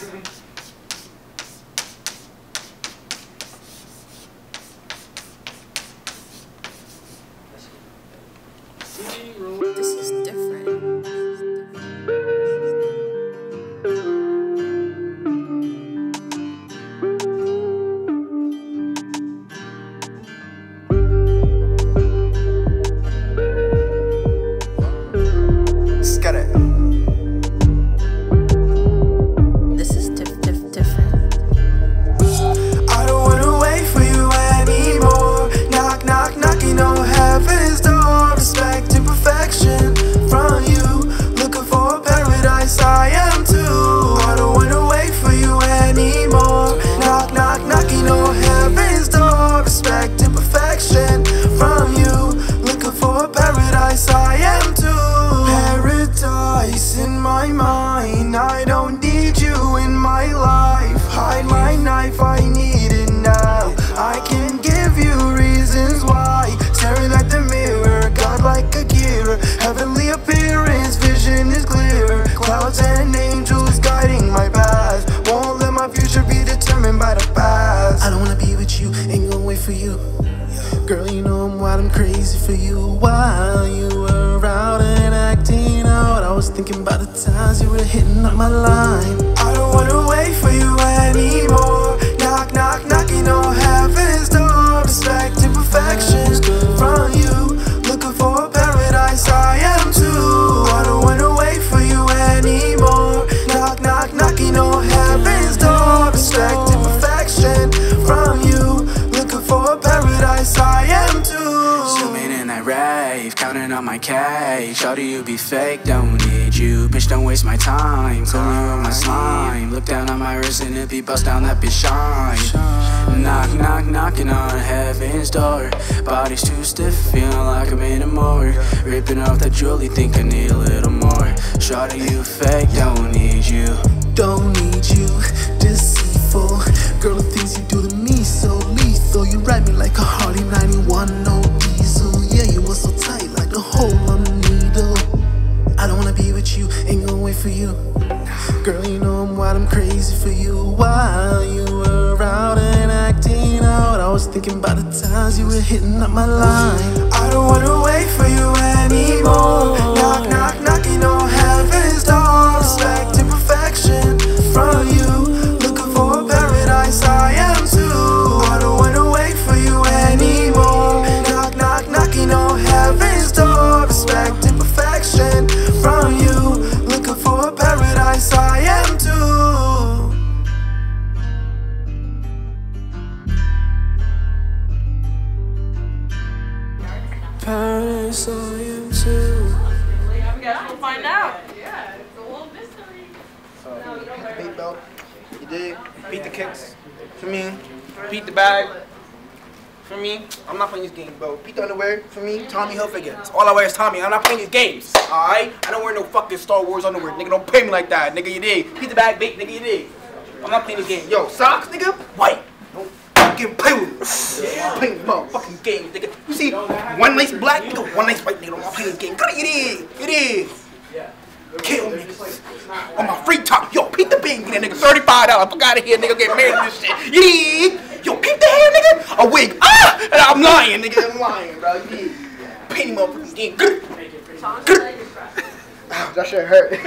This is different. This is different. I don't wanna wait for you anymore. Knock, knock, knocking on heaven's door. Respect and perfection from you. Looking for a paradise, I am too. I don't wanna wait for you anymore. Knock, knock, knocking on heaven's door. Respect and perfection from you. Looking for a paradise, I am too. Paradise in my mind. I don't need you in my life. Hide my knife, I need it now. I can give you reasons why. Staring at the mirror, God like a gear. Heavenly appearance, vision is clear. Clouds and angels guiding my path. Won't let my future be determined by the past. I don't wanna be with you, ain't gonna wait for you. Girl, you know I'm wild, I'm crazy for you. While you were out and acting out, I was thinking about the times you were hitting up my line. I don't wanna wait for you anymore. Knock, knock, knocking on heaven's door. Respect and perfection from you. Looking for a paradise, I am too. I don't wanna wait for you anymore. Knock, knock, knocking on heaven's door. Respect and perfection from you. Looking for a paradise, I am too. Swimming in that rave, counting on my cash. Shawty, you be fake, don't need you. Bitch, don't waste my time, cooling with my slime. Look down on my wrist and if he bust down, that bitch shine. Knock, knock, knocking on heaven's door. Body's too stiff, feeling like I'm in a morgue. Ripping off that jewelry, think I need a little more. Shawty, you fake, don't need you. Don't need you, deceitful. Girl, the things you do to me so lethal. You ride me like a Harley 91, no diesel. Yeah, you were so tight like a hole on a needle. I don't wanna be with you, ain't gonna wait for you. Girl, you know I'm wild, I'm crazy for you. While you were out and acting out, I was thinking about the times you were hitting up my line. I don't wanna wait for you anymore. Knock, knock, knocking on heaven's door. Respect and perfection from you. Looking for a paradise, I am too. I don't wanna wait for you anymore. Knock, knock, knocking on heaven's door. Respect and perfection from you. Looking for a paradise, I am too. Paradise, I am too. I guess we'll find out. Yeah, it's a little mystery. Beat belt, you dig? Beat the kicks, for me. Beat the bag, for me. I'm not playing these games, bro. Beat the underwear, for me. Tommy Hilfiger. That's all I wear is Tommy. I'm not playing these games, alright? I don't wear no fucking Star Wars underwear. Nigga, don't pay me like that, nigga, you dig? Beat the bag, bait, nigga, you dig? I'm not playing this game. Yo, socks, nigga, white. Don't fucking play with me. Yeah, I'm playing motherfucking games, nigga. You see, one nice black, nigga, one nice white, nigga. I'm not playing this game. Cut it, you dig? You dig? Kill niggas on my free talk. Yo, Pete the Bing, get that nigga $35. Fuck out of here, nigga. Get married to this shit. You dig? Yo, Pete the hair, nigga. A wig. Ah! And I'm lying, nigga. I'm lying, bro. You dig? Penny motherfucking game. That shit hurt.